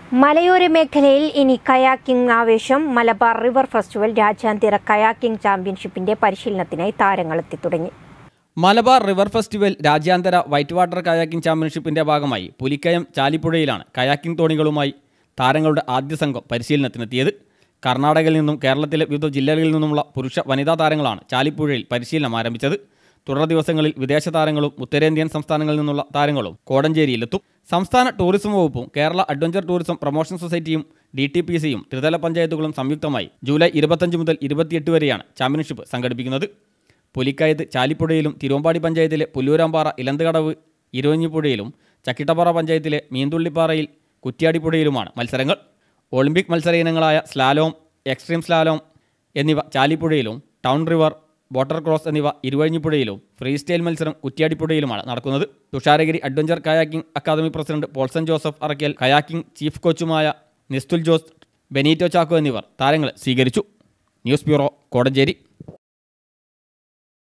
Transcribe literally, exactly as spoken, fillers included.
മലയോര മേഖലയിൽ ഇനി കയാക്കിംഗ് ആവേശം. മലബാർ റിവർ ഫെസ്റ്റിവൽ രാജ്യാന്തര കയാക്കിംഗ് ചാമ്പ്യൻഷിപ്പിന്റെ പരിശീലനത്തിനായി താരങ്ങളെത്തി തുടങ്ങി. മലബാർ റിവർ ഫെസ്റ്റിവൽ രാജ്യാന്തര വൈറ്റ് വാട്ടർ കയാക്കിംഗ് ചാമ്പ്യൻഷിപ്പിന്റെ ഭാഗമായി പുലിക്കയം ചാലിപ്പുഴയിലാണ് കയാക്കിംഗ് തോണികളുമായി താരങ്ങളുടെ ആദ്യ സംഘം പരിശീലനത്തിനെത്തിയത്. കർണാടകയിൽ നിന്നും കേരളത്തിലെ വിവിധ ജില്ലകളിൽ നിന്നുമുള്ള പുരുഷ വനിതാ താരങ്ങളാണ് ചാലിപ്പുഴയിൽ പരിശീലനം ആരംഭിച്ചത്. തുടർ ദിവസങ്ങളിൽ വിദേശ താരങ്ങളും ഉത്തരേന്ത്യൻ സംസ്ഥാനങ്ങളിൽ നിന്നുള്ള താരങ്ങളും കോടഞ്ചേരിയിലെത്തും. സംസ്ഥാന ടൂറിസം വകുപ്പും കേരള അഡ്വഞ്ചർ ടൂറിസം പ്രൊമോഷൻ സൊസൈറ്റിയും ഡി ടി പി സിയും ത്രിതല പഞ്ചായത്തുകളും സംയുക്തമായി ജൂലൈ ഇരുപത്തഞ്ച് മുതൽ ഇരുപത്തിയെട്ട് വരെയാണ് ചാമ്പ്യൻഷിപ്പ് സംഘടിപ്പിക്കുന്നത്. പുലിക്കയത്ത് ചാലിപ്പുഴയിലും തിരുവമ്പാടി പഞ്ചായത്തിലെ പുല്ലൂരാമ്പാറ ഇലന്തുകടവ് ഇരുവഞ്ഞിപ്പുഴയിലും ചക്കിട്ടപ്പാറ പഞ്ചായത്തിലെ മീന്തുള്ളിപ്പാറയിൽ കുറ്റ്യാടിപ്പുഴയിലുമാണ് മത്സരങ്ങൾ. ഒളിമ്പിക് മത്സര ഇനങ്ങളായ സ്ലാലോം, എക്സ്ട്രീം സ്ലാലോം എന്നിവ ചാലിപ്പുഴയിലും ടൗൺ റിവർ, വാട്ടർ ക്രോസ് എന്നിവ ഇരുവഴിഞ്ഞിപ്പുഴയിലും ഫ്രീ സ്റ്റൈൽ മത്സരം കുറ്റ്യാടിപ്പുഴയിലുമാണ് നടക്കുന്നത്. Thusharagiri adventure kayaking academy president Paulson Joseph Arakkal, kayaking chief കോച്ചുമായ നിസ്തുൽ ജോസ്, ബെനീറ്റോ ചാക്കോ എന്നിവർ താരങ്ങളെ സ്വീകരിച്ചു. News bureau, Kodanchery.